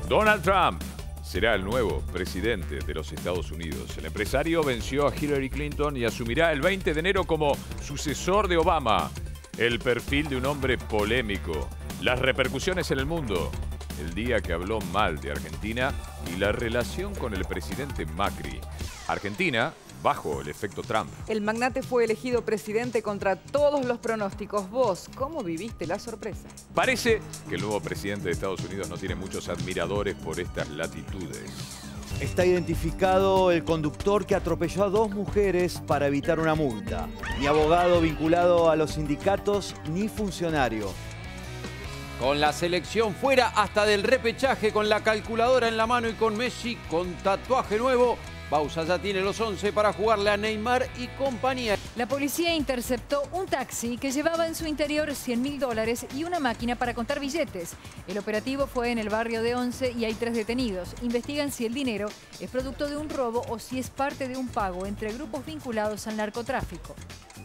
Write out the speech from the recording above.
Donald Trump será el nuevo presidente de los Estados Unidos. El empresario venció a Hillary Clinton y asumirá el 20 de enero como sucesor de Obama. El perfil de un hombre polémico, las repercusiones en el mundo, el día que habló mal de Argentina y la relación con el presidente Macri. Argentina bajo el efecto Trump. El magnate fue elegido presidente contra todos los pronósticos. Vos, ¿cómo viviste la sorpresa? Parece que el nuevo presidente de Estados Unidos no tiene muchos admiradores por estas latitudes. Está identificado el conductor que atropelló a 2 mujeres para evitar una multa. Ni abogado vinculado a los sindicatos, ni funcionario. Con la selección fuera hasta del repechaje, con la calculadora en la mano y con Messi con tatuaje nuevo, Bausa ya tiene los 11 para jugarle a Neymar y compañía. La policía interceptó un taxi que llevaba en su interior $100.000 y una máquina para contar billetes. El operativo fue en el barrio de Once y hay 3 detenidos. Investigan si el dinero es producto de un robo o si es parte de un pago entre grupos vinculados al narcotráfico.